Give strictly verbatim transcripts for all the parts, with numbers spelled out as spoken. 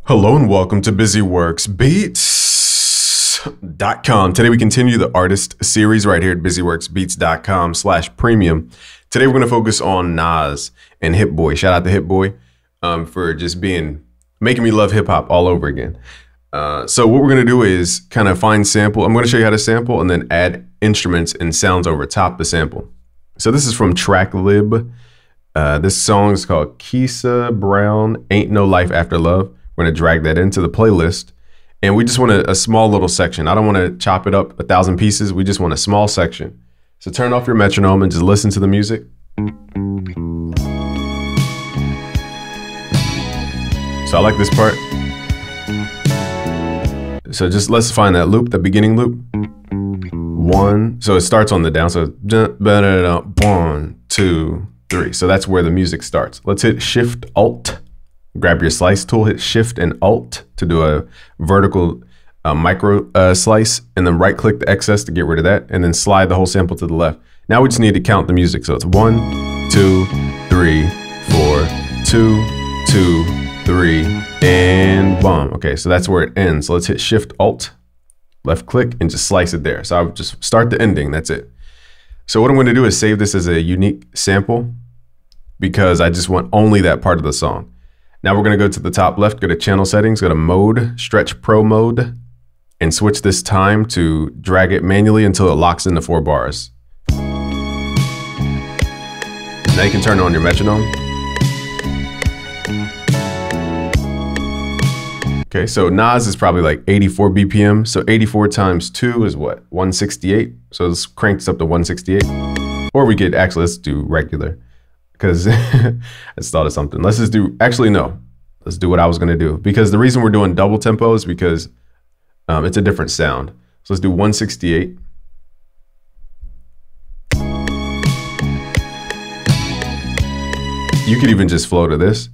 Hello and welcome to BusyWorks Beats dot com. Today we continue the artist series right here at BusyWorks Beats dot com slash premium. Today we're going to focus on Nas and Hit Boy. Shout out to Hit Boy um, for just being, making me love hip hop all over again. Uh, so what we're going to do is kind of find sample. I'm going to show you how to sample and then add instruments and sounds over top the sample. So this is from TrackLib. Uh, this song is called Keisha Brown, Ain't No Life After Love. We're going to drag that into the playlist. And we just want a, a small little section. I don't want to chop it up a thousand pieces. We just want a small section. So turn off your metronome and just listen to the music. So I like this part. So just let's find that loop, the beginning loop. One. So it starts on the down. So one, two, three. So that's where the music starts. Let's hit Shift Alt. Grab your slice tool, hit Shift and Alt to do a vertical uh, micro uh, slice, and then right click the excess to get rid of that, and then slide the whole sample to the left. Now we just need to count the music. So it's one, two, three, four, two, two, three, and boom. Okay, so that's where it ends. So let's hit Shift Alt, left click, and just slice it there. So I would just start the ending, that's it. So what I'm gonna do is save this as a unique sample because I just want only that part of the song. Now we're going to go to the top left, go to channel settings, go to mode, stretch pro mode, and switch this time to drag it manually until it locks into four bars. Now you can turn on your metronome. Okay, so Nas is probably like eighty-four B P M. So eighty-four times two is what? one sixty-eight. So let's crank this up to one sixty-eight. Or we could actually, let's do regular. Because I just thought of something. Let's just do, actually, no. Let's do what I was going to do. Because the reason we're doing double tempo is because um, it's a different sound. So let's do one sixty-eight. You could even just flow to this.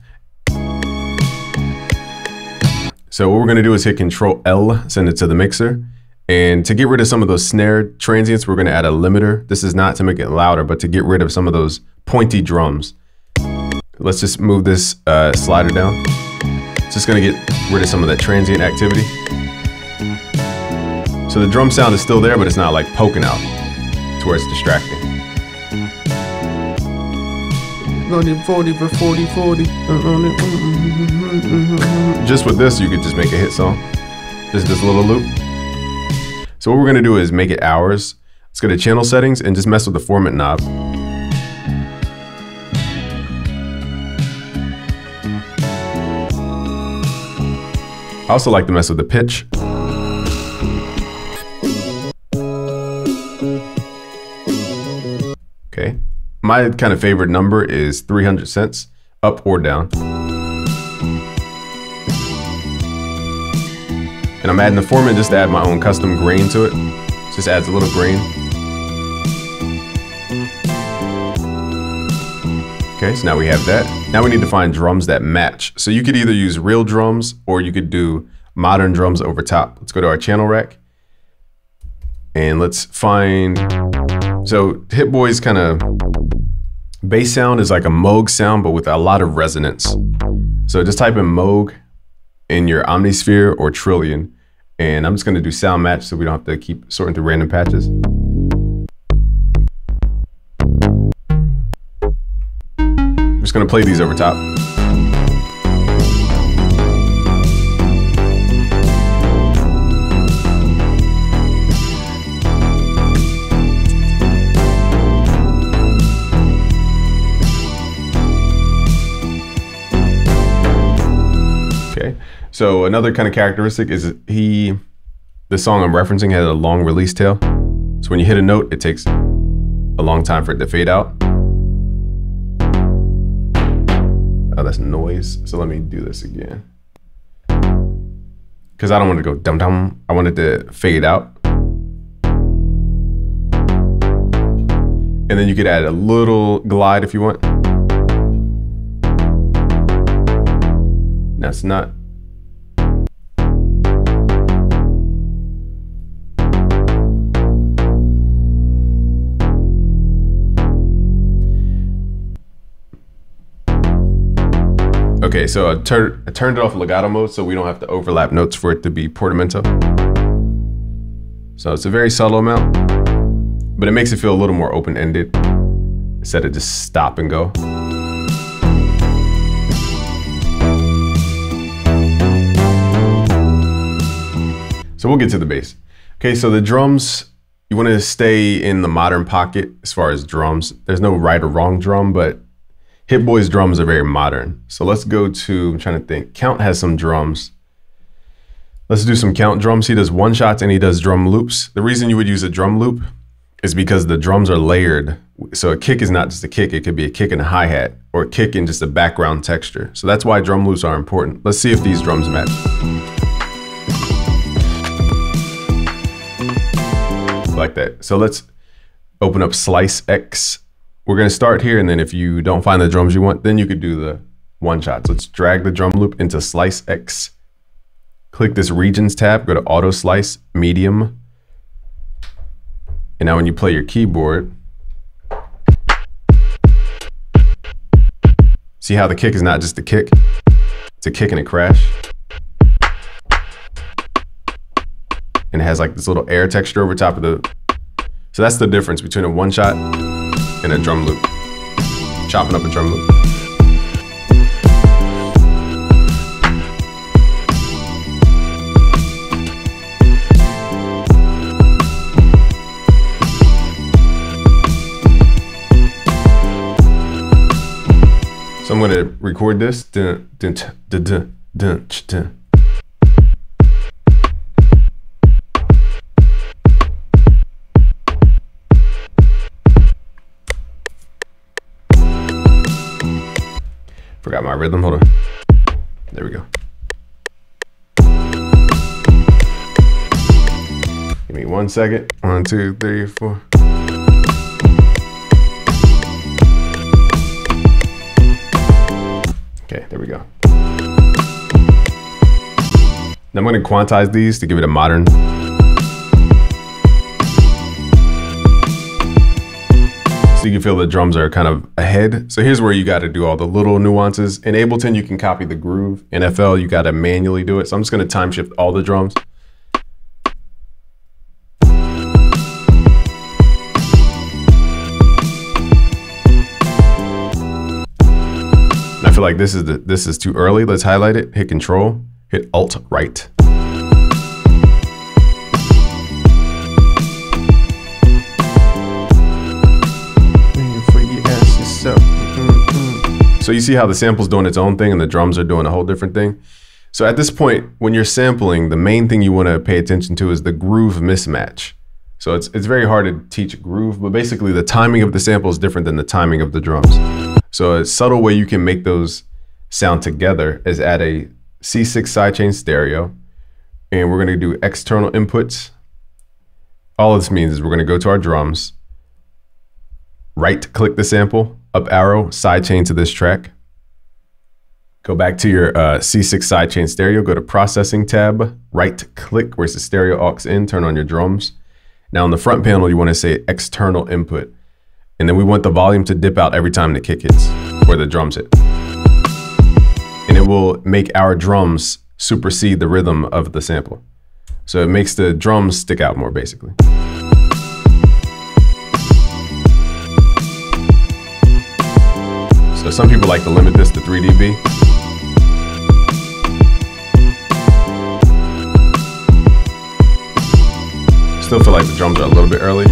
So what we're going to do is hit Control L, send it to the mixer. And to get rid of some of those snare transients, we're going to add a limiter. This is not to make it louder, but to get rid of some of those pointy drums. Let's just move this uh, slider down. It's just going to get rid of some of that transient activity. So the drum sound is still there, but it's not like poking out to where it's distracting. forty for forty, forty. Just with this, you could just make a hit song. Just this little loop. So what we're going to do is make it ours. Let's go to channel settings and just mess with the format knob. I also like to mess with the pitch. Okay. My kind of favorite number is three hundred cents, up or down. And I'm adding the format just to add my own custom grain to it. Just adds a little grain. Okay, so now we have that. Now we need to find drums that match. So you could either use real drums or you could do modern drums over top. Let's go to our channel rack. And let's find, so Hit Boy's kind of bass sound is like a Moog sound, but with a lot of resonance. So just type in Moog in your Omnisphere or Trillion, and I'm just going to do sound match so we don't have to keep sorting through random patches. I'm just going to play these over top. Okay. So another kind of characteristic is he, the song I'm referencing had a long release tail. So when you hit a note, it takes a long time for it to fade out. Oh, that's noise. So let me do this again. Because I don't want to go dum dum. I want it to fade out. And then you could add a little glide if you want. That's not. Okay, so I, tur I turned it off legato mode so we don't have to overlap notes for it to be portamento. So it's a very subtle amount, but it makes it feel a little more open-ended instead of just stop and go. So we'll get to the bass. Okay, so the drums, you want to stay in the modern pocket as far as drums. There's no right or wrong drum, but Hit Boy's drums are very modern. So let's go to, I'm trying to think, Count has some drums. Let's do some Count drums. He does one shots and he does drum loops. The reason you would use a drum loop is because the drums are layered. So a kick is not just a kick, it could be a kick and a hi-hat, or a kick and just a background texture. So that's why drum loops are important. Let's see if these drums match. Like that. So let's open up Slice X. We're gonna start here, and then if you don't find the drums you want, then you could do the one shots. Let's drag the drum loop into Slice X. Click this Regions tab, go to Auto Slice, Medium. And now when you play your keyboard, see how the kick is not just a kick, it's a kick and a crash. And it has like this little air texture over top of the, so that's the difference between a one shot and a drum loop. Chopping up a drum loop. So I'm gonna record this. Dun, dun, dun, dun, dun, dun. Forgot my rhythm, hold on. There we go. Give me one second. One, two, three, four. Okay, there we go. Now I'm gonna quantize these to give it a modern. So you can feel the drums are kind of ahead. So here's where you got to do all the little nuances. In Ableton, you can copy the groove. In F L, you got to manually do it. So I'm just going to time shift all the drums. And I feel like this is the, this is too early. Let's highlight it. Hit Control. Hit Alt Right. So you see how the sample's doing its own thing and the drums are doing a whole different thing. So at this point, when you're sampling, the main thing you want to pay attention to is the groove mismatch. So it's, it's very hard to teach groove, but basically the timing of the sample is different than the timing of the drums. So a subtle way you can make those sound together is add a C six sidechain stereo, and we're going to do external inputs. All this means is we're going to go to our drums, right click the sample, up arrow, sidechain to this track. Go back to your uh, C six sidechain stereo, go to processing tab, right click where's the stereo aux in, turn on your drums. Now on the front panel, you want to say external input. And then we want the volume to dip out every time the kick hits or the drums hit. And it will make our drums supersede the rhythm of the sample. So it makes the drums stick out more basically. So some people like to limit this to three D B. Still feel like the drums are a little bit early.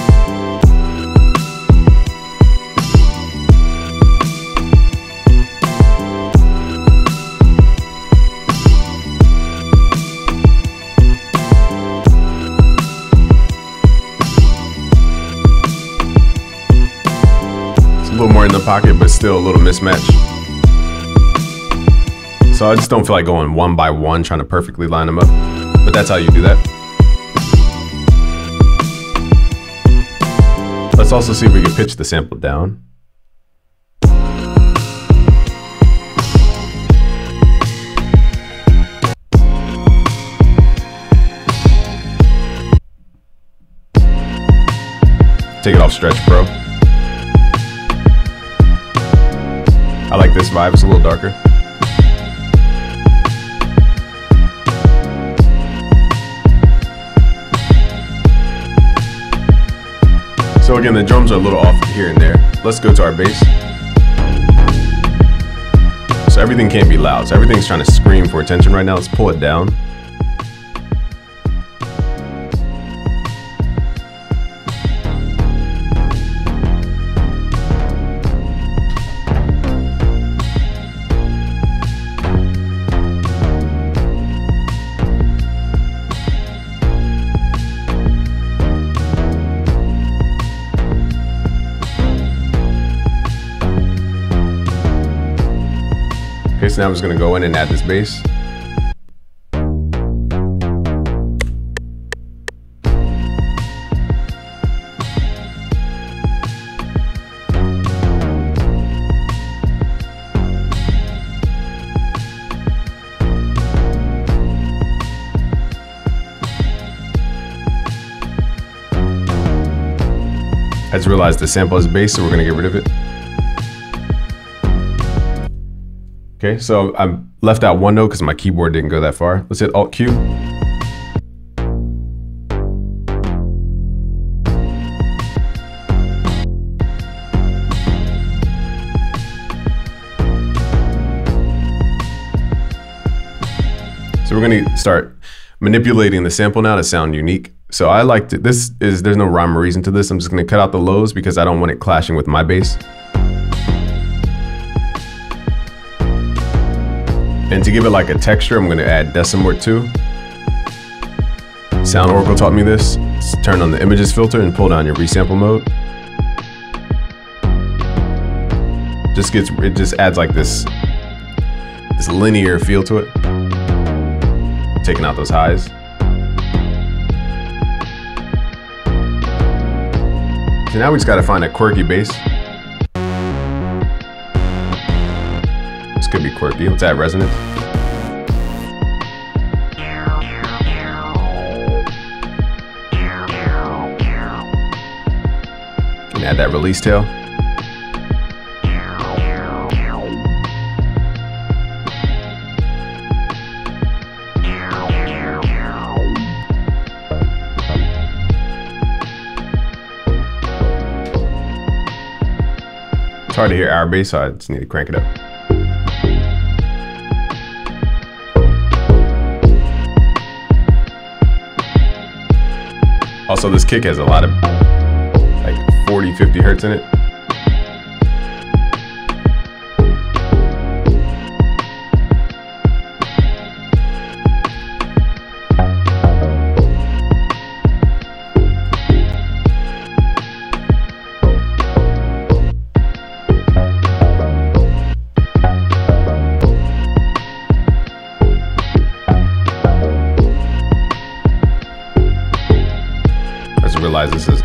A little more in the pocket, but still a little mismatch. So I just don't feel like going one by one, trying to perfectly line them up. But that's how you do that. Let's also see if we can pitch the sample down. Take it off Stretch Pro. I like this vibe, it's a little darker. So again, the drums are a little off here and there. Let's go to our bass. So everything can't be loud. So everything's trying to scream for attention right now. Let's pull it down. Okay, so now I'm just gonna go in and add this bass. I just realized the sample is bass, so we're gonna get rid of it. Okay, so I left out one note because my keyboard didn't go that far. Let's hit Alt Q. So we're gonna start manipulating the sample now to sound unique. So I like to, this is, there's no rhyme or reason to this. I'm just gonna cut out the lows because I don't want it clashing with my bass. And to give it like a texture, I'm gonna add decim or two. Sound Oracle taught me this. Just turn on the images filter and pull down your resample mode. Just gets, it just adds like this, this linear feel to it. Taking out those highs. So now we just gotta find a quirky bass. This could be quirky. Let's add resonance. And add that release tail. It's hard to hear our bass, so I just need to crank it up. Also, this kick has a lot of like forty, fifty hertz in it. Realize this is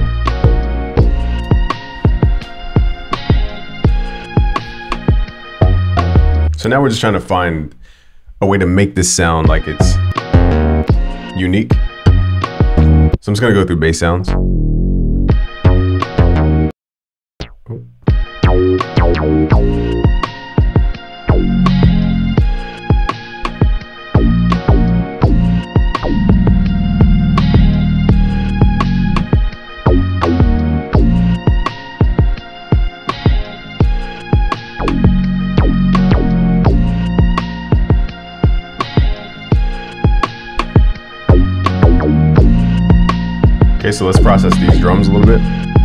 so now we're just trying to find a way to make this sound like it's unique. So I'm just gonna go through bass sounds. Okay, so let's process these drums a little bit.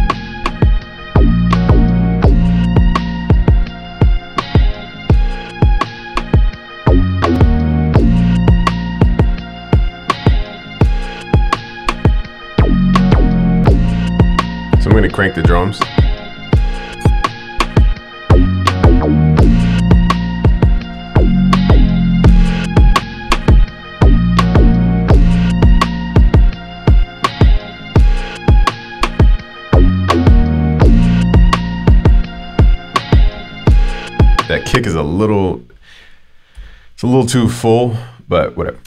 So I'm going to crank the drums. That kick is a little, it's a little too full, but whatever.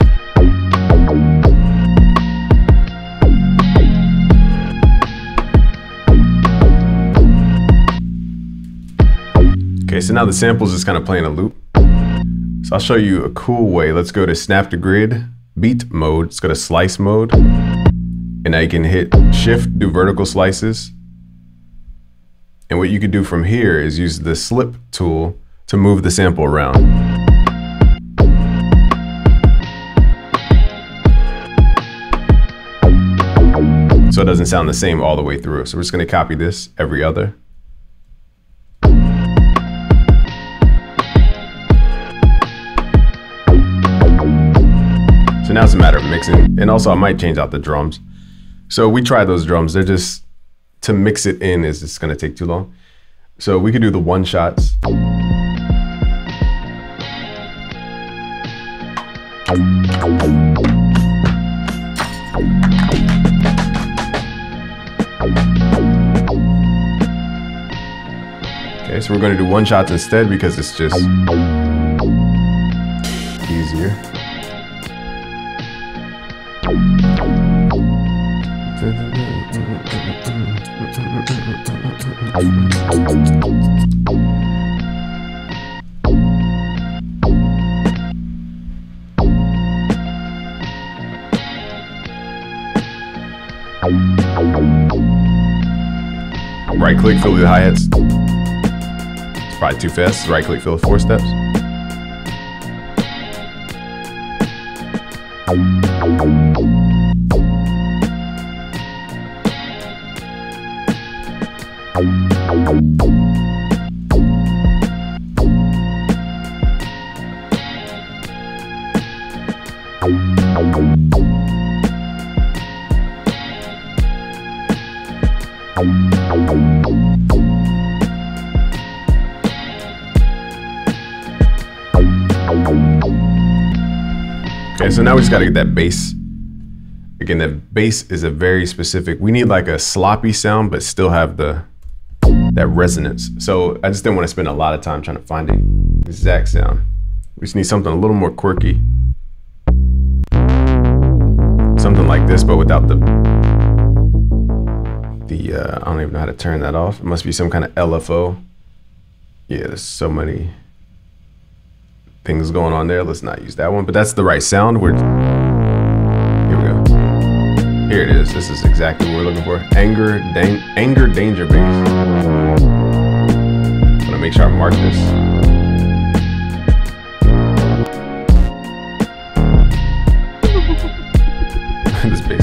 Okay, so now the sample's just kind of playing a loop. So I'll show you a cool way. Let's go to snap to grid, beat mode. Let's go to slice mode. And now you can hit shift, do vertical slices. And what you could do from here is use the slip tool to move the sample around. So it doesn't sound the same all the way through. So we're just going to copy this every other. So now it's a matter of mixing. And also I might change out the drums. So we tried those drums. They're just, to mix it in is just going to take too long. So we could do the one shots. Okay, so we're going to do one shots instead because it's just easier. Right click, fill the hi-hats. It's probably too fast. Right click, fill the four steps. Okay, so now we just got to get that bass. Again, that bass is a very specific, we need like a sloppy sound, but still have the that resonance. So I just didn't want to spend a lot of time trying to find the exact sound. We just need something a little more quirky. Something like this, but without the, the uh, I don't even know how to turn that off. It must be some kind of L F O. Yeah, there's so many things going on there. Let's not use that one, but that's the right sound. We're, here we go. Here it is. This is exactly what we're looking for. Anger, dang, anger, danger bass. I'm gonna make sure I mark this. This bass.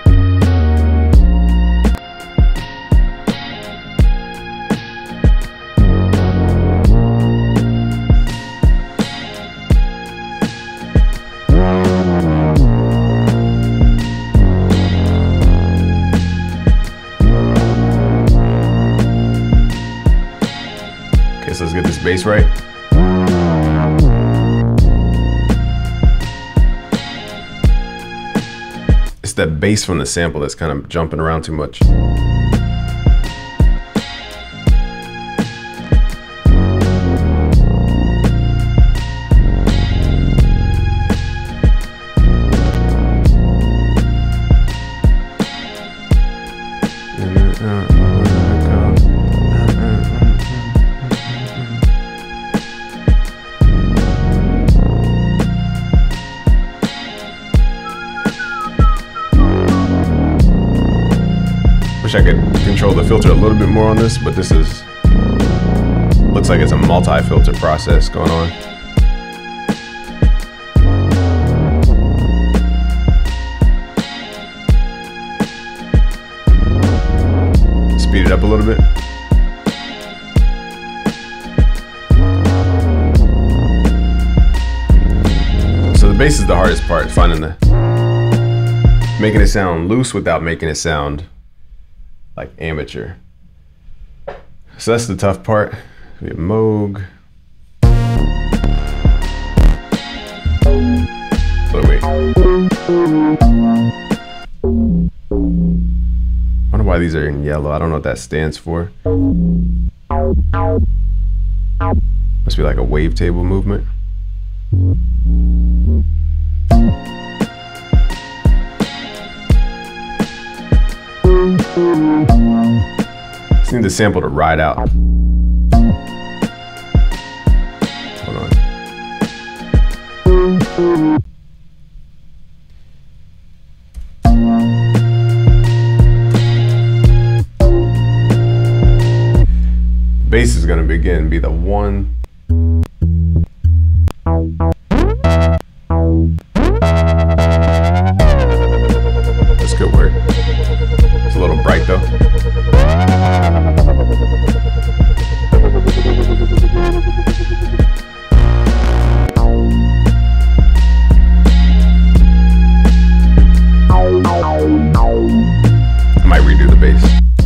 Okay, so let's get this bass right. It's that bass from the sample that's kind of jumping around too much. Wish I could control the filter a little bit more on this, but this is, looks like it's a multi-filter process going on. Speed it up a little bit. So the bass is the hardest part, finding the, making it sound loose without making it sound like amateur. So that's the tough part. We have Moog. But wait. I wonder why these are in yellow. I don't know what that stands for. Must be like a wavetable movement. Just need the sample to ride out. Hold on. again be the one. That's good work. It's a little bright though. I might redo the bass.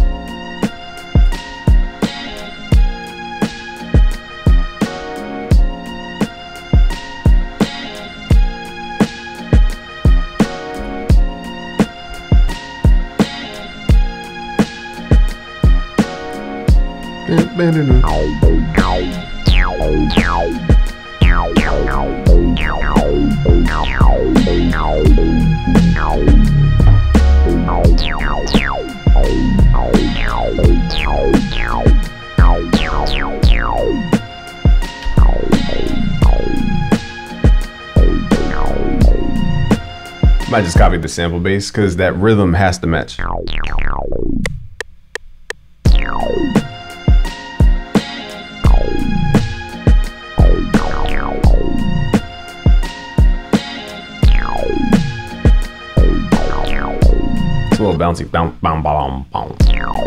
I just copied the sample bass because that rhythm has to match. It's a little bouncy. Bounce, bounce, bounce, bounce.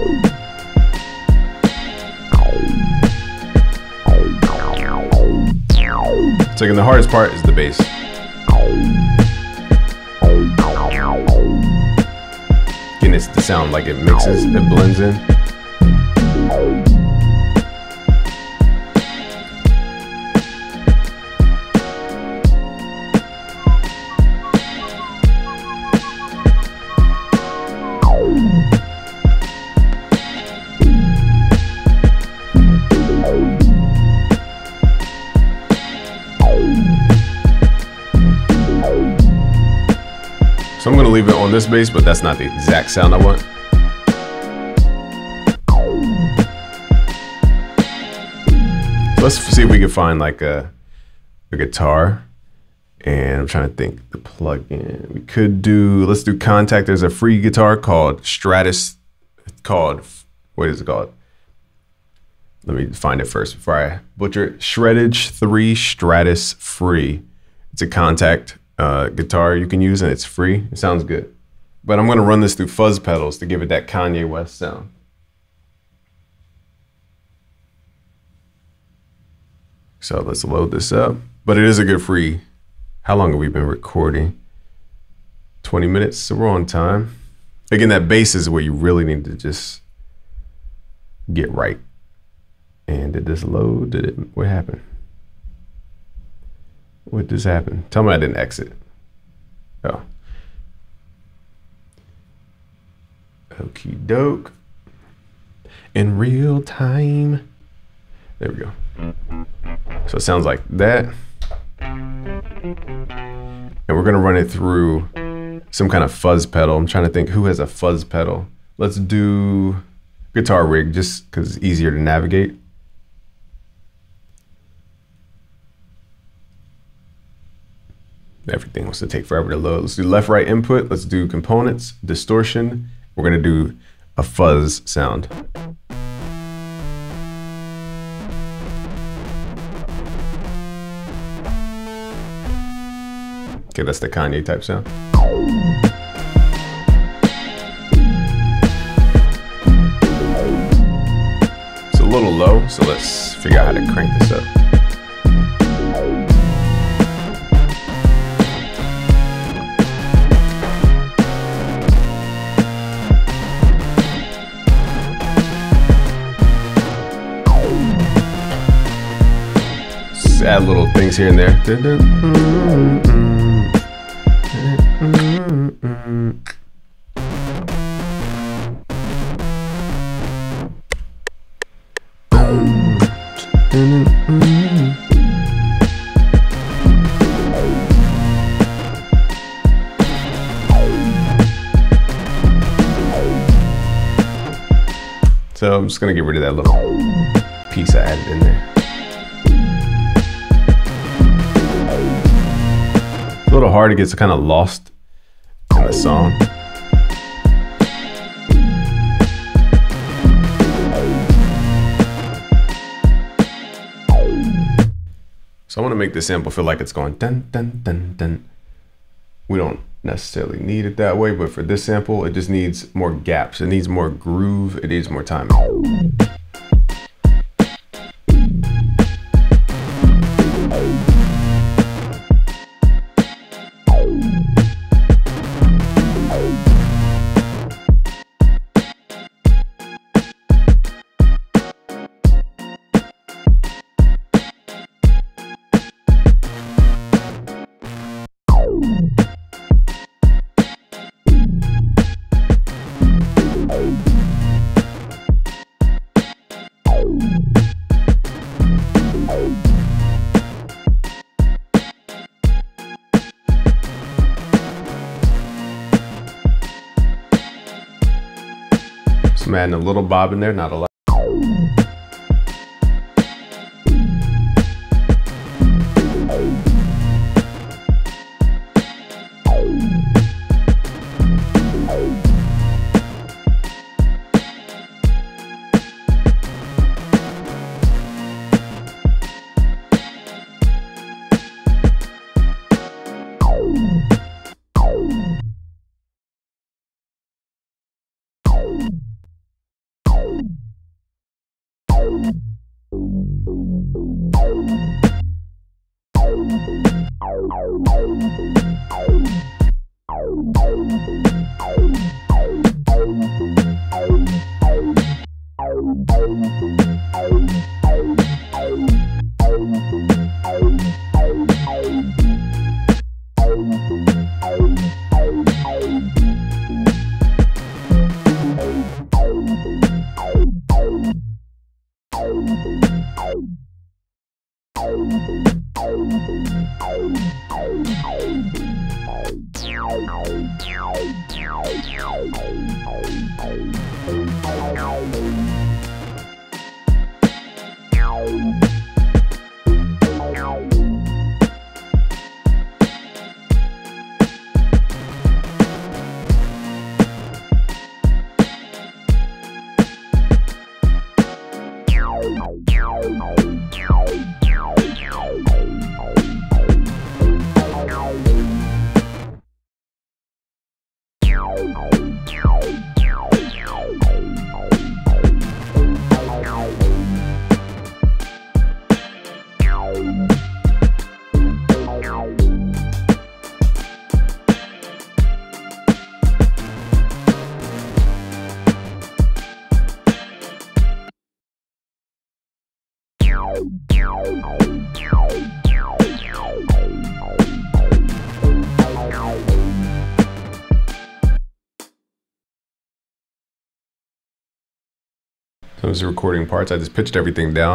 So again, the hardest part is the bass. Again, it's the sound, like it mixes, it blends in. So I'm gonna leave it on this bass, but that's not the exact sound I want. So let's see if we can find like a, a guitar. And I'm trying to think the plugin. We could do, let's do Kontakt. There's a free guitar called Stratus, called, what is it called? Let me find it first before I butcher it. Shreddage three Stratus Free. It's a Kontakt uh, guitar you can use and it's free. It sounds good. But I'm gonna run this through fuzz pedals to give it that Kanye West sound. So let's load this up. But it is a good free. How long have we been recording? twenty minutes, so we're on time. Again, that bass is where you really need to just get right. And did this load? Did it, what happened? What just happened? Tell me I didn't exit. Oh. Okie doke. In real time. There we go. So it sounds like that. And we're gonna run it through some kind of fuzz pedal. I'm trying to think who has a fuzz pedal. Let's do Guitar Rig just because it's easier to navigate. Everything wants to take forever to load. Let's do left, right input. Let's do components, distortion. We're gonna do a fuzz sound. Okay, that's the Kanye type sound. It's a little low, so let's figure out how to crank this up. Just add little things here and there. So I'm just gonna get rid of that little piece I added in there. It's a little hard, it gets kind of lost in the song. So I want to make this sample feel like it's going dun dun dun dun. We don't necessarily need it that way, but for this sample, it just needs more gaps. It needs more groove. It needs more timing. I'm adding a little bob in there, not a lot. Those are recording parts. I just pitched everything down.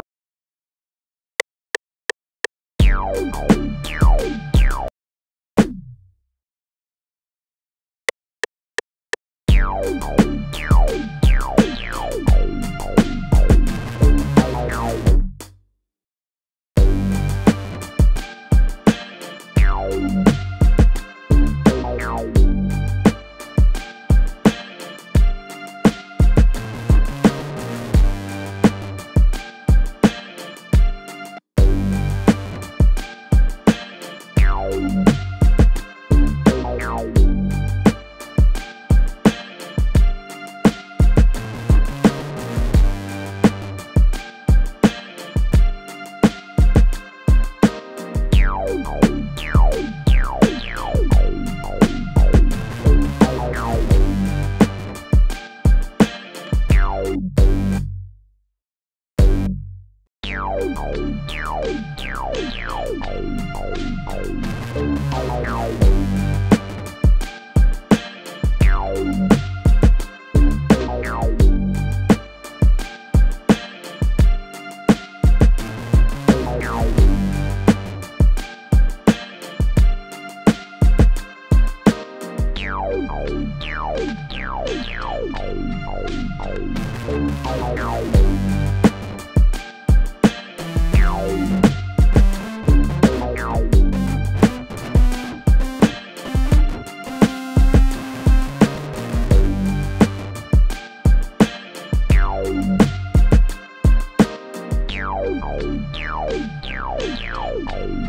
Oh.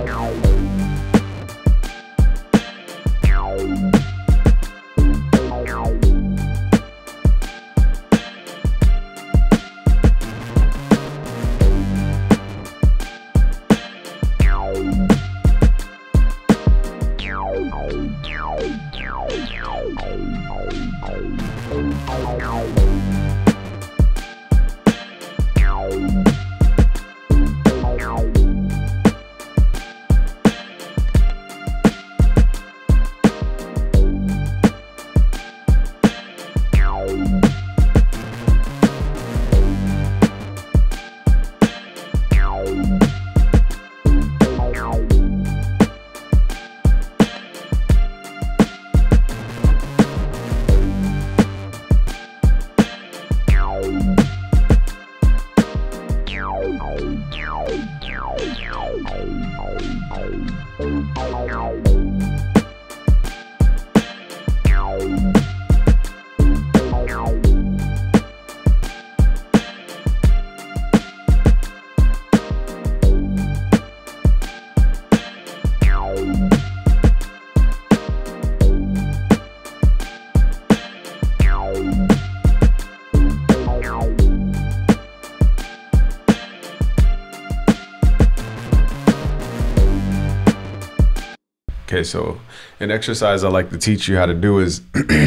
Okay, so an exercise I like to teach you how to do is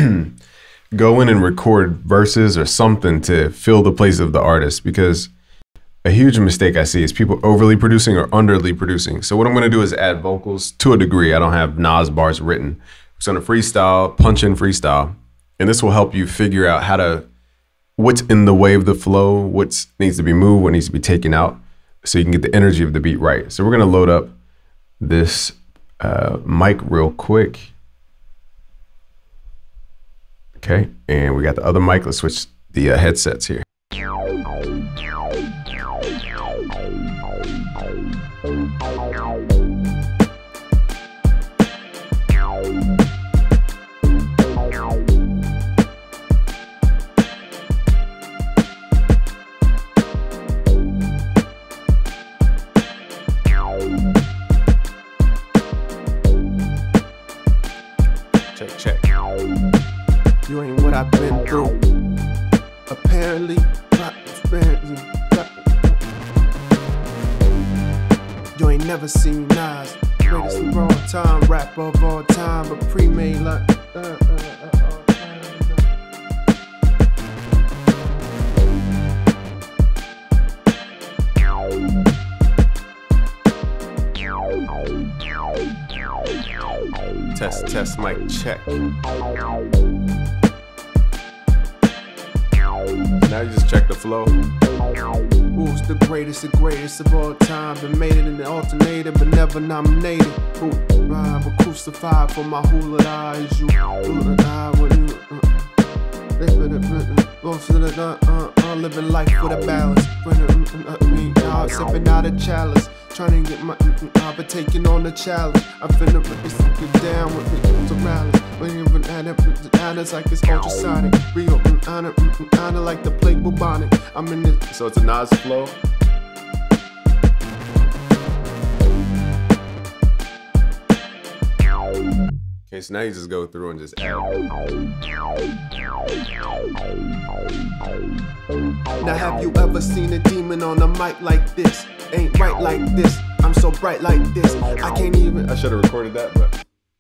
go in and record verses or something to fill the place of the artist, because a huge mistake I see is people overly producing or underly producing. So what I'm gonna do is add vocals to a degree. I don't have Nas bars written. It's on a freestyle, punch in freestyle. And this will help you figure out how to, what's in the way of the flow, what needs to be moved, what needs to be taken out, so you can get the energy of the beat right. So we're gonna load up this uh, mic real quick. Okay, and we got the other mic. Let's switch the uh, headsets here. Check, check. You ain't what I've been through. Apparently, not apparently. You ain't never seen Nas, greatest of all time, rapper of all time, but pre-made like. Uh, uh, uh, all time. Test, test, mic check. Now you just check the flow. Who's the greatest, the greatest of all time? Been made it in the alternator, but never nominated. Who rhyme but crucified for my hula eyes? You hula die when you uh, uh, uh, living life with a balance. I mean, uh, sipping out a chalice, trying to get my uh, but taking on the challenge. I'm finna rip this get down with the to rally. When you're an honest like it's ultrasonic, real honor, honor like the plague bubonic. I'm in this. So it's a Nas flow. Okay, so now you just go through and just add. Now have you ever seen a demon on a mic like this? Ain't right like this. I'm so bright like this. I can't even. I should have recorded that, but.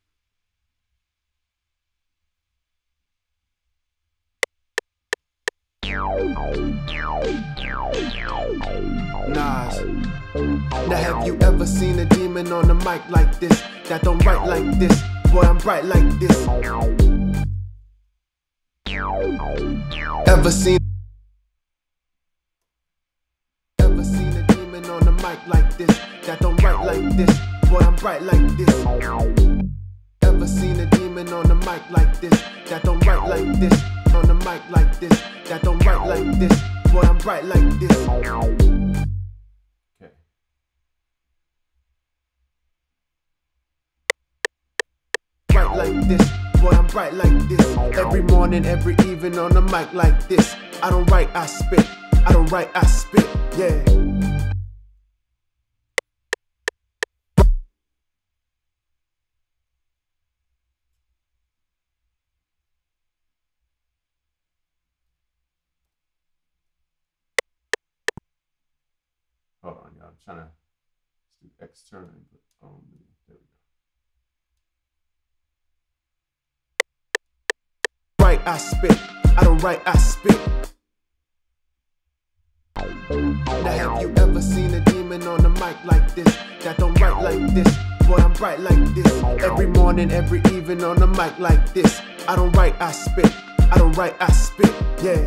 Nas. Now have you ever seen a demon on a mic like this? That don't write like this. Boy, I'm bright like this. Ever seen Ever seen a demon on a mic like this? That don't write like this. Boy, I'm bright like this. Ever seen a demon on a mic like this? That don't write like this. On the mic like this. That don't write like this. Boy, I'm bright like this. Okay. Bright like this. Boy, I'm bright like this. Every morning, every evening on the mic like this. I don't write, I spit. I don't write, I spit. Yeah. I'm trying to do external input only. There we go. Right, I spit. I don't write, I spit. Now have you ever seen a demon on the mic like this? That don't write like this. Boy, I'm bright like this. Every morning, every evening on the mic like this. I don't write, I spit. I don't write, I spit. Yeah.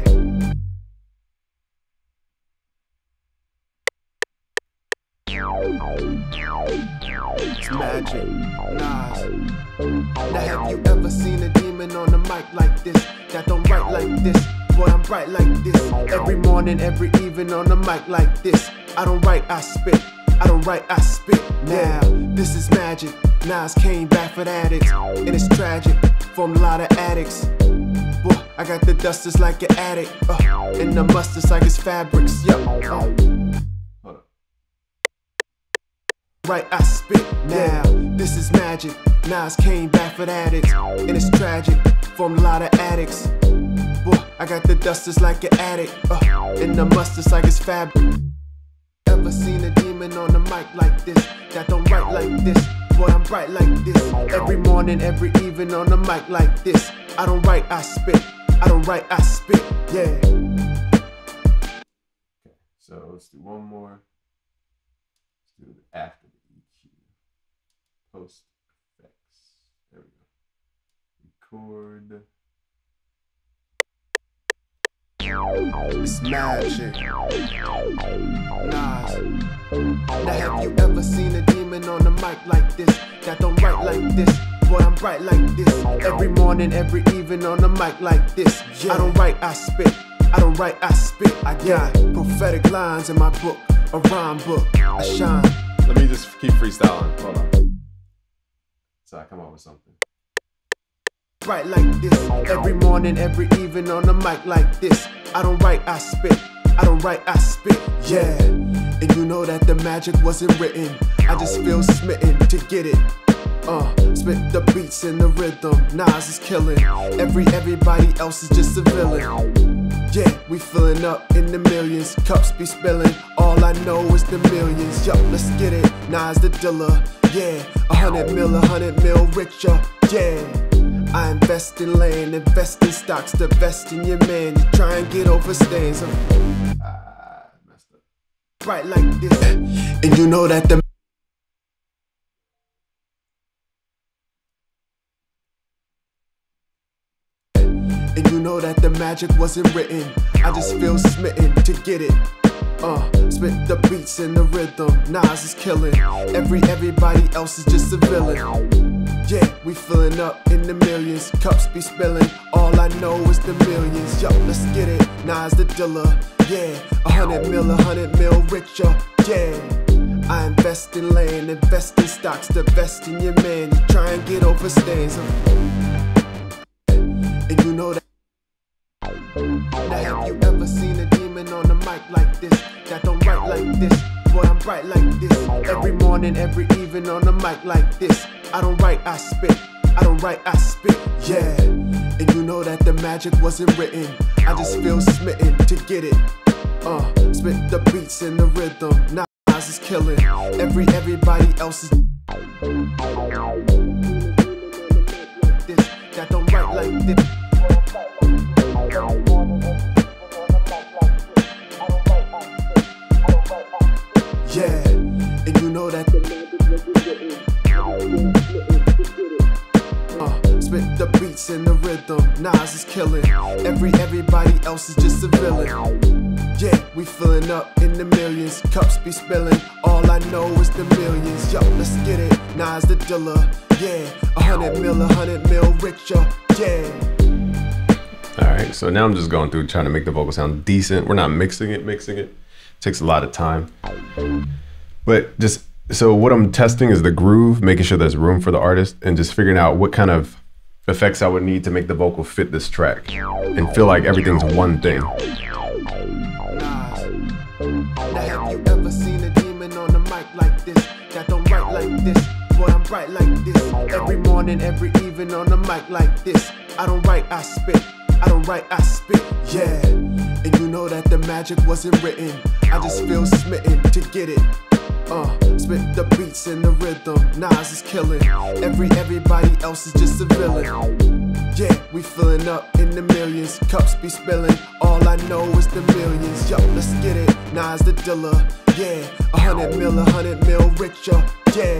It's magic, Nas. Now have you ever seen a demon on the mic like this? That don't write like this. Boy, I'm bright like this. Every morning, every evening on the mic like this. I don't write, I spit. I don't write, I spit. Now, this is magic. Nas came back for the addicts, and it's tragic. Formed a lot of addicts. Boy, I got the dust just like an addict, uh, and the must just like it's fabrics. Yo, uh. Right, I spit. Now, this is magic. Nas came back for the addicts, and it's tragic. Formed a lot of addicts. Boy, I got the dust just like an addict, uh, and the must just like it's fabric. Ever seen a demon on the mic like this? That don't write like this. Boy, I'm bright like this. Every morning, every evening on the mic like this. I don't write, I spit. I don't write, I spit. Yeah. Okay, so let's do one more. Let's do it after the E Q. Post effects. There we go. Record. It's magic. Nas. Now have you ever seen a demon on the mic like this? That don't write like this. Boy, I'm bright like this. Every morning, every evening on the mic like this. Yeah. I don't write, I spit. I don't write, I spit. I got prophetic lines in my book, a rhyme book. I shine. Let me just keep freestyling. Hold on. So I come up with something. Bright like this. Every morning, every evening on the mic like this. I don't write, I spit. I don't write, I spit. Yeah. And you know that the magic wasn't written. I just feel smitten to get it. Uh, spit the beats and the rhythm. Nas is killing. Every everybody else is just a villain. Yeah, we filling up in the millions. Cups be spilling. All I know is the millions. Yo, let's get it. Nas the dealer. Yeah, a hundred mil, a hundred mil richer. Yeah. I invest in land, invest in stocks, divest in your man. You try and get over stands. Ah, messed up. Right like this. And you know that the And you know that the magic wasn't written. I just feel smitten to get it. Uh, spit the beats and the rhythm. Nas is killing. Every everybody else is just a villain. Yeah, we filling up in the millions. Cups be spilling. All I know is the millions. Yo, let's get it. Nas the dealer. Yeah, a hundred mil, a hundred mil richer. Yeah. I invest in land, invest in stocks, divest in your man. You try and get over stands. And you know that. Now have you ever seen a demon on the mic like this? That don't write like this. Boy, I'm bright like this. Every morning, every evening on the mic like this. I don't write, I spit. I don't write, I spit. Yeah. And you know that the magic wasn't written. I just feel smitten to get it. Uh, spit the beats and the rhythm. Nas is killing. Every everybody else is. This that don't write like this. Yeah, and you know that the magic wasn't written. Uh, spit the beats and the rhythm. Nas is killing. Every everybody else is just a villain. Yeah, we filling up in the millions. Cups be spilling. All I know is the millions. Yo, let's get it. Nas the dealer. Yeah, a hundred mil, a hundred mil richer. Yeah. All right, so now I'm just going through trying to make the vocal sound decent. We're not mixing it, mixing it. It takes a lot of time. But just, so what I'm testing is the groove, making sure there's room for the artist, and just figuring out what kind of effects I would need to make the vocal fit this track and feel like everything's one thing. Now have you ever seen a demon on the mic like this? That don't write like this. Boy, I'm bright like this. Every morning, every evening on the mic like this. I don't write, I spit. I don't write, I spit. Yeah. And you know that the magic wasn't written. I just feel smitten to get it. Uh, spit the beats and the rhythm, Nas is killing. Every everybody else is just a villain. Yeah, we filling up in the millions, cups be spilling. All I know is the millions. Yo, let's get it. Nas the dealer. Yeah, a hundred mil, a hundred mil richer. Yeah.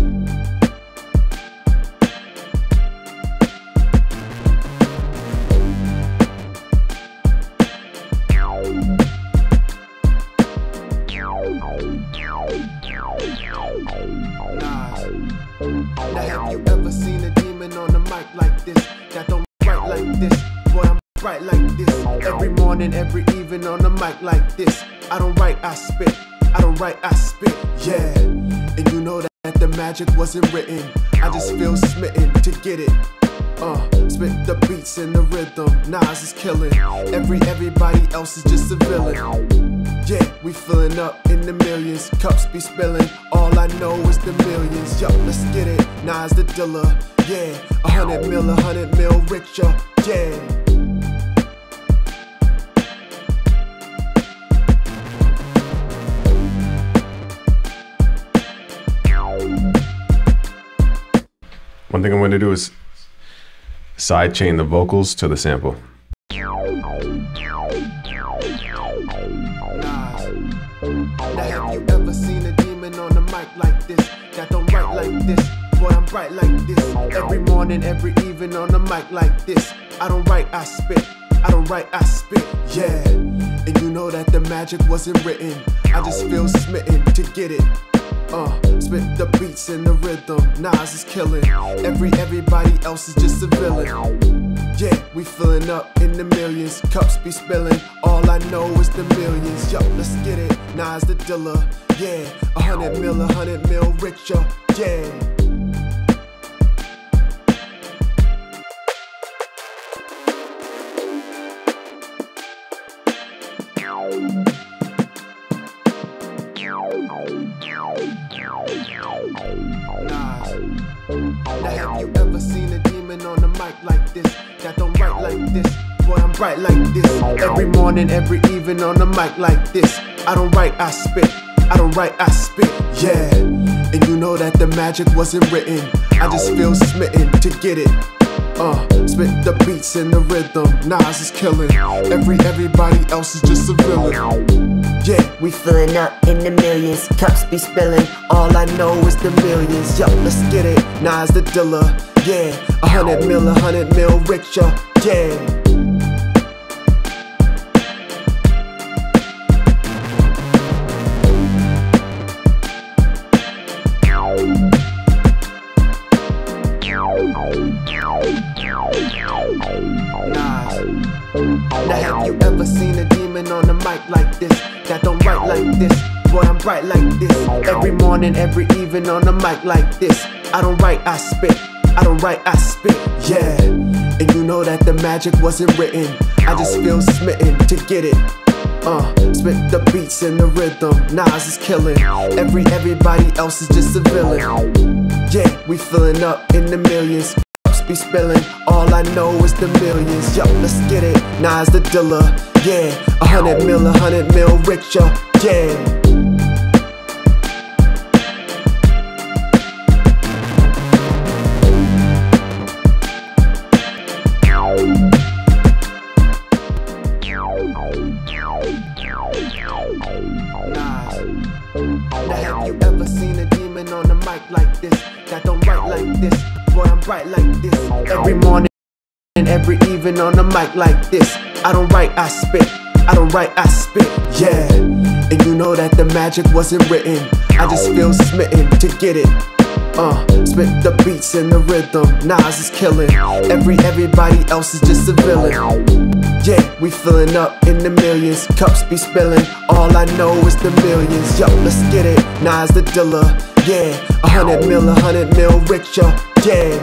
Now have you ever seen a demon on the mic like this? That don't write like this. Boy, I'm bright like this. Every morning, every evening on the mic like this. I don't write, I spit. I don't write, I spit. Yeah. And you know that, that the magic wasn't written. I just feel smitten to get it. Uh, spit the beats and the rhythm, Nas is killing. Every everybody else is just a villain. Yeah, we filling up in the millions, cups be spilling. All I know is the millions. Yo, let's get it. Nas the dealer. Yeah, a hundred mil, a hundred mil richer. Yeah. One thing I'm going to do is sidechain the vocals to the sample. Now have you ever seen a demon on the mic like this? That don't write like this. Boy, I'm bright like this. Every morning, every evening on the mic like this. I don't write, I spit. I don't write, I spit. Yeah. And you know that the magic wasn't written. I just feel smitten to get it. Uh, spit the beats and the rhythm, Nas is killing. Every everybody else is just a villain. Yeah, we filling up in the millions, cups be spilling. All I know is the millions. Yo, let's get it. Nas the dealer. Yeah, a hundred mil, a hundred mil richer. Yeah. Now have you ever seen a demon on the mic like this? That don't write like this. Boy, I'm bright like this. Every morning, every evening on the mic like this. I don't write, I spit. I don't write, I spit. Yeah. And you know that the magic wasn't written. I just feel smitten to get it. Uh, spit the beats and the rhythm, Nas is killing. Every everybody else is just a villain. Yeah, we filling up in the millions, cups be spilling. All I know is the millions. Yo, let's get it. Nas the dealer. Yeah, a hundred mil, a hundred mil richer. Yeah. Now have you ever seen a demon on the mic like this? That don't write like this. Boy, I'm bright like this. Every morning, every evening on the mic like this. I don't write, I spit. I don't write, I spit. Yeah. And you know that the magic wasn't written. I just feel smitten to get it. Uh, spit the beats and the rhythm, Nas is killing. Every everybody else is just a villain. Yeah, we filling up in the millions. Be spilling. All I know is the millions. Yo, let's get it. Nas the dealer. Yeah, a hundred mil, a hundred mil richer. Yeah. Now have you ever seen a demon on the mic like this? That don't write like this. Boy, I'm bright like this. Every morning and every evening on the mic like this. I don't write, I spit. I don't write, I spit. Yeah. And you know that the magic wasn't written. I just feel smitten to get it. Uh, spit the beats and the rhythm, Nas is killing. Every everybody else is just a villain. Yeah, we filling up in the millions, cups be spilling. All I know is the millions. Yo, let's get it. Nas the dealer. Yeah, a hundred mil, a hundred mil richer. Yeah.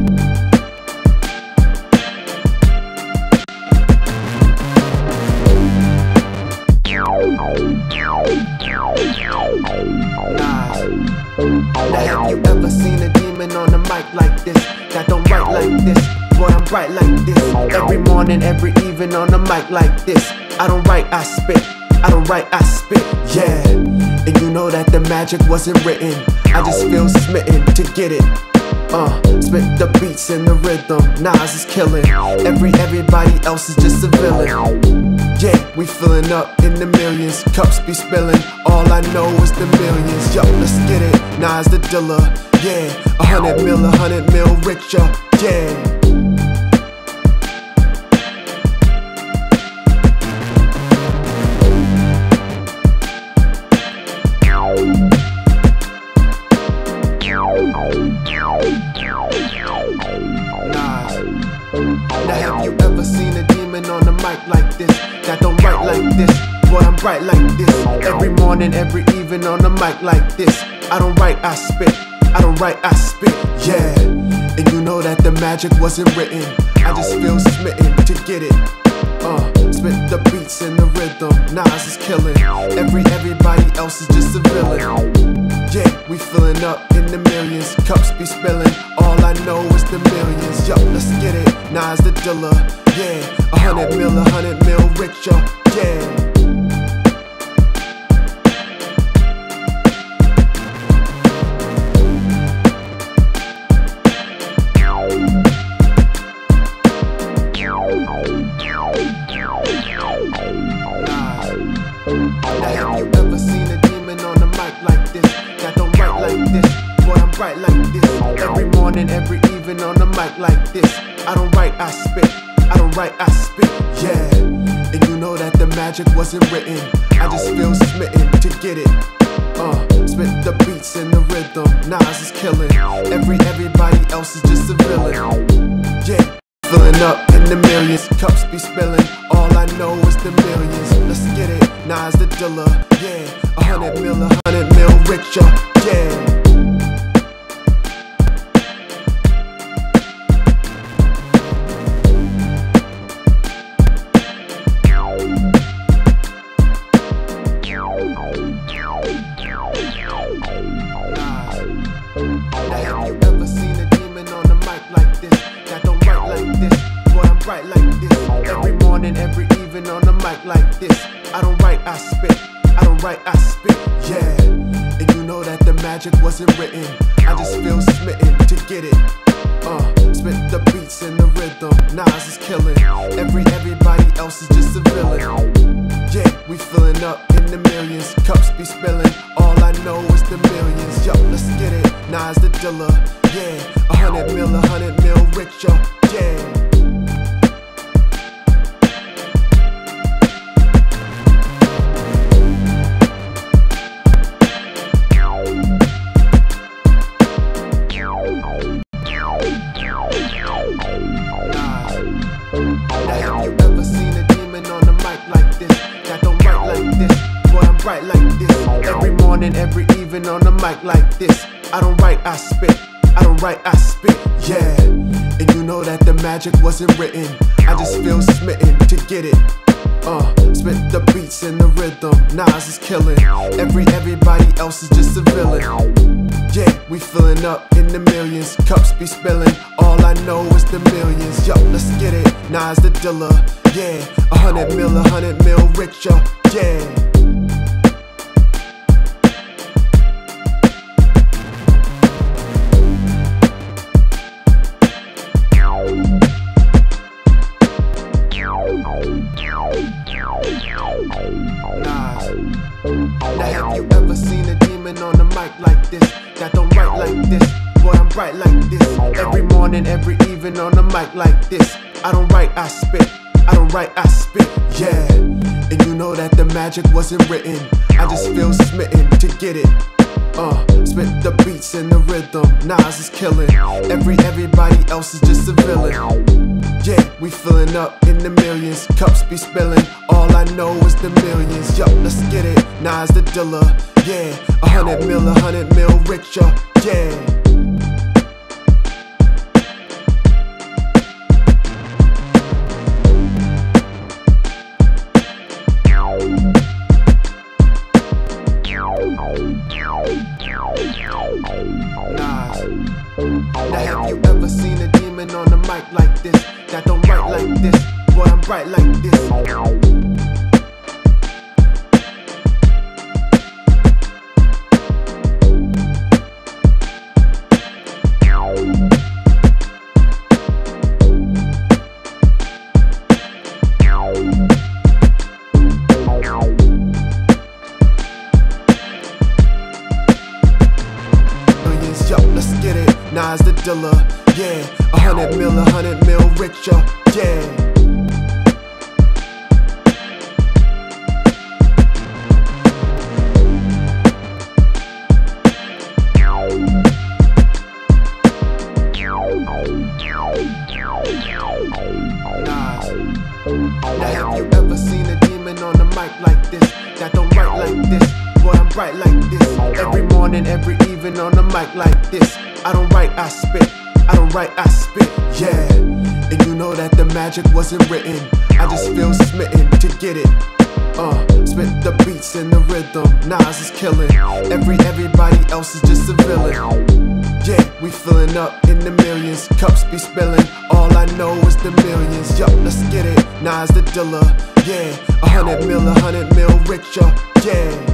Now have you ever seen a demon on the mic like this? That don't write like this. Boy, I'm bright like this. Every morning, every evening on the mic like this. I don't write, I spit. I don't write, I spit. Yeah. And you know that the magic wasn't written. I just feel smitten to get it. Uh, spit the beats and the rhythm. Nas is killing. Every everybody else is just a villain. Yeah, we filling up in the millions. Cups be spilling. All I know is the millions. Yo, let's get it. Nas the dealer. Yeah, a hundred mil, a hundred mil richer. Yeah. Now have you ever seen a demon on the mic like this? That don't write like this. Boy, I'm bright like this. Every morning, every evening on the mic like this. I don't write, I spit. I don't write, I spit. Yeah. And you know that the magic wasn't written. I just feel smitten to get it. Uh, spit the beats and the rhythm. Nas is killing. Every everybody else is just a villain. Yeah, we filling up in the millions. Cups be spilling. All I know is the millions. Yo, let's get it. Nas the dealer. Yeah, a hundred mil, a hundred mil richer. Yeah. Now have you ever seen a demon on the mic like this? That don't write like this. Boy, I'm bright like this. Every morning, every evening on the mic like this. I don't write, I spit. I don't write, I spit. Yeah. And you know that the magic wasn't written. I just feel smitten to get it. Uh, spit the beats and the rhythm. Nas is killing. Every everybody else is just a villain. Yeah. Filling up in the millions, cups be spilling. All I know is the millions. Let's get it. Nas the dealer, yeah. A hundred mil, a hundred mil richer, yeah. Now have you ever seen a demon on the mic like this? That don't write like this. Boy, I'm bright like this. Every morning, every evening on the mic like this. I don't write, I spit. I don't write, I spit. Yeah. And you know that the magic wasn't written. I just feel smitten to get it. Uh, spit the beats and the rhythm. Nas is killing. Every everybody else is just a villain. Yeah, we filling up in the millions. Cups be spilling. All I know is the millions. Yo, let's get it. Nas the dealer. Yeah, a hundred mil, a hundred mil richer. Yeah. Now have you ever seen a demon on the mic like this? That don't write like this. Boy, I'm bright like this. Every morning, every evening on the mic like this. I don't write, I spit. I don't write, I spit. Yeah. And you know that the magic wasn't written. I just feel smitten to get it. Uh, spit the beats and the rhythm. Nas is killing. Every everybody else is just a villain. Yeah, we filling up in the millions. Cups be spilling. All I know is the millions. Yo, let's get it. Nas the dealer. Yeah, a hundred mil, a hundred mil richer. Yeah. Now have you ever seen a demon on the mic like this? That don't write like this. Boy, I'm bright like this. Every morning, every evening on the mic like this. I don't write, I spit. I don't write, I spit. Yeah. And you know that the magic wasn't written. I just feel smitten to get it. Uh, spit the beats and the rhythm. Nas is killing. Every everybody else is just a villain. Yeah, we filling up in the millions. Cups be spilling. All I know is the millions. Yo, let's get it. Nas the dealer. Yeah, a hundred mil, a hundred mil richer. Yeah. Now have you ever seen a demon on the mic like this? That don't write like this. Boy, I'm bright like this. dealer, yeah. A hundred mil, a hundred mil richer, yeah. Now have you ever seen a demon on the mic like this? That don't write like this. Boy, I'm bright like this. Every morning, every evening on the mic like this. I don't write, I spit. I don't write, I spit. Yeah. And you know that the magic wasn't written. I just feel smitten to get it. Uh, spit the beats and the rhythm. Nas is killing. Every everybody else is just a villain. Yeah, we filling up in the millions, cups be spilling. All I know is the millions. Yup, let's get it. Nas the dealer, yeah. A hundred mil, a hundred mil richer, yeah.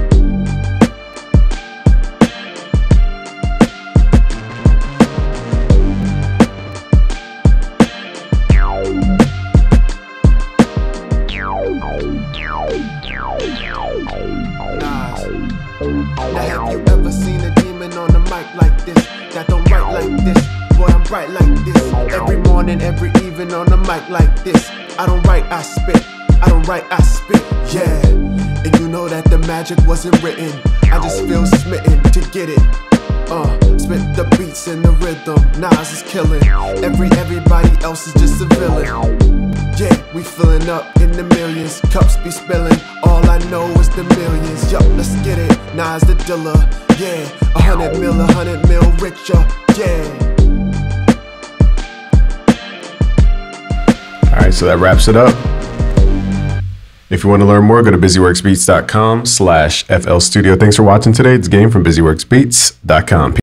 Now have you ever seen a demon on the mic like this? That don't write like this. Boy, I'm bright like this. Every morning, every evening on the mic like this. I don't write, I spit. I don't write, I spit. Yeah. And you know that the magic wasn't written. I just feel smitten to get it. Uh, spit the beats and the rhythm. Nas is killing. Every everybody else is just a villain. Yeah, we filling up in the millions, cups be spilling. All I know is the millions. Yup, let's get it. Nas the dealer, yeah. A hundred mil, a hundred mil richer, yeah. Alright, so that wraps it up. If you want to learn more, go to busyworksbeats dot com slash F L studio. Thanks for watching today. It's Game from busyworksbeats dot com.